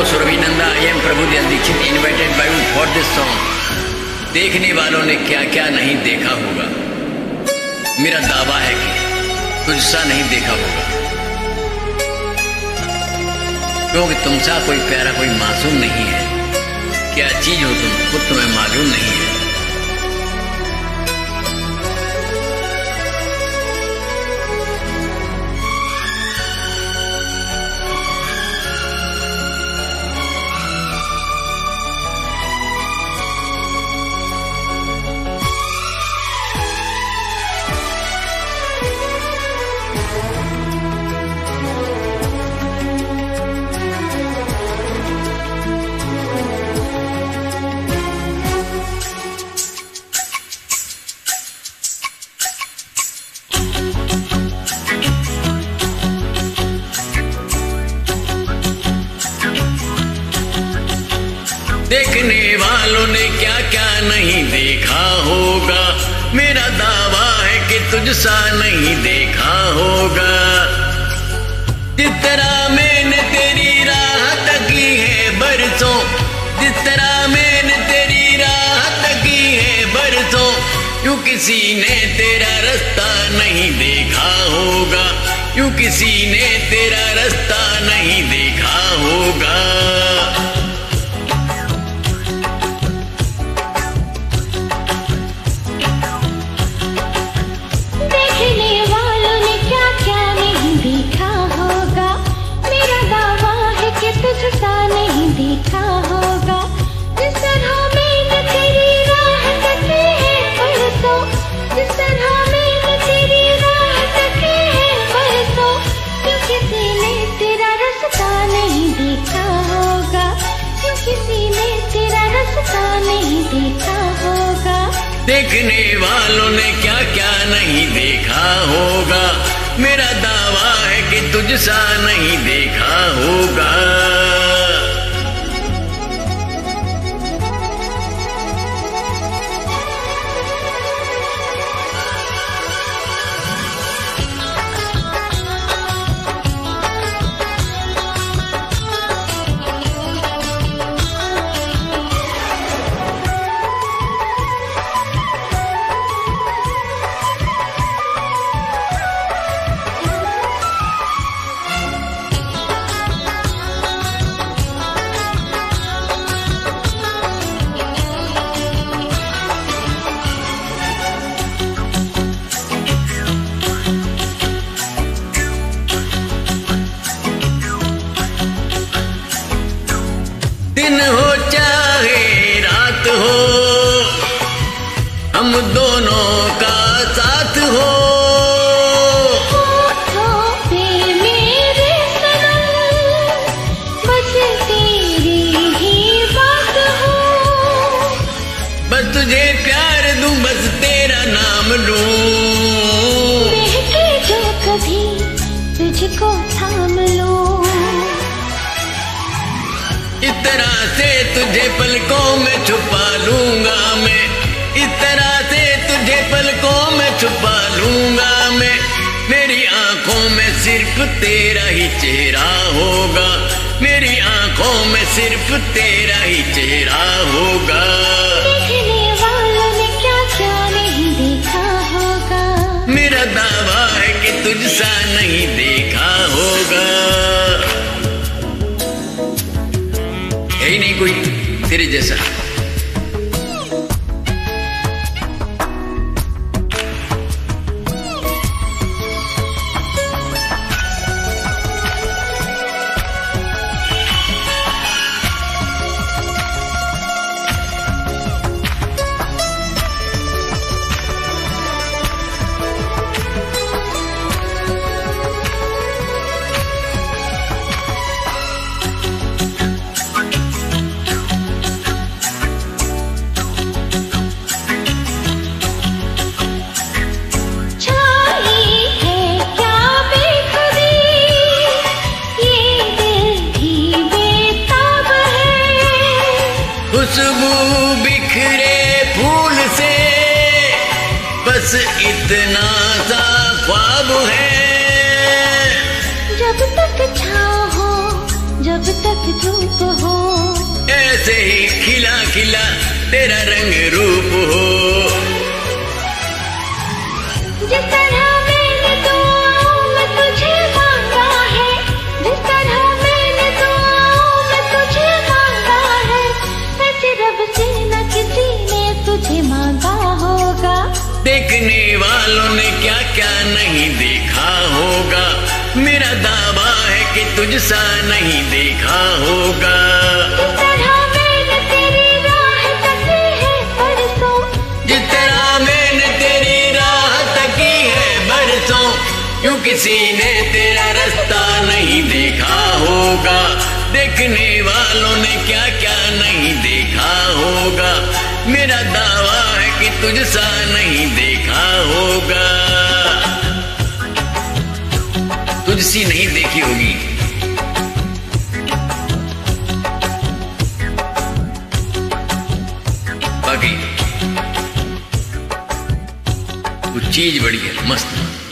Surabhinanda, I am Prabhudas Dixit, invited by you for this song. देखने वालों ने क्या क्या नहीं देखा होगा, मेरा दावा है कि तुझसा नहीं देखा होगा, क्योंकि तुमसा कोई प्यारा कोई मासूम नहीं है। क्या चीज हो तुम खुद तुम्हें मालूम नहीं है। देखने वालों ने क्या क्या नहीं देखा होगा, मेरा दावा है कि तुझसा नहीं देखा होगा। जिस तरह मैंने तेरी राह तकी है बरसों, जिस तरह मैंने तेरी राह तकी है बरसों, यूं किसी ने तेरा रास्ता नहीं देखा होगा, यूं किसी ने तेरा रास्ता नहीं देखा होगा। देखने वालों ने क्या क्या नहीं देखा होगा, मेरा दावा है कि तुझसा नहीं देखा होगा। दिन हो चाहे रात हो, हम दोनों का साथ हो। मेरे सनम बस तेरी ही बात हो, बस तुझे प्यार दूं, बस तेरा नाम लूं, बहके जो कभी तुझको थाम लो। इस तरह से तुझे पलकों में छुपा लूंगा मैं, इस तरह से तुझे पलकों में छुपा लूंगा मैं। मेरी आंखों में सिर्फ तेरा ही चेहरा होगा, मेरी आंखों में सिर्फ तेरा ही चेहरा होगा। देखने वालों ने क्या क्या नहीं देखा होगा, मेरा दावा है कि तुझसा नहीं देखा होगा। है ही नहीं कोई तेरे जैसा। खुशबू बिखरे फूल से बस इतना सा ख्वाब है। जब तक छाँव हो, जब तक धूप तेरा रंग रूप हो। जिस तरह मैंने दुआओं में तुझे मांगा है, जिस तरह मैंने दुआओं में तुझे मांगा है, ऐसे रब से न किसी ने तुझे मांगा होगा। देखने वालों ने क्या क्या नहीं देखा होगा, मेरा दावा है कि तुझसा नहीं देखा होगा। जिस तरह मैंने तेरी राह तकी है बरसों, जिस तरह मैंने तेरी राह तकी है बरसों, क्यों किसी ने तेरा रास्ता नहीं देखा होगा। देखने वालों ने क्या क्या नहीं देखा होगा, मेरा दावा है कि तुझसा नहीं देखा होगा। तुझसी नहीं देखी होगी। बाकी कुछ चीज बड़ी है मस्त।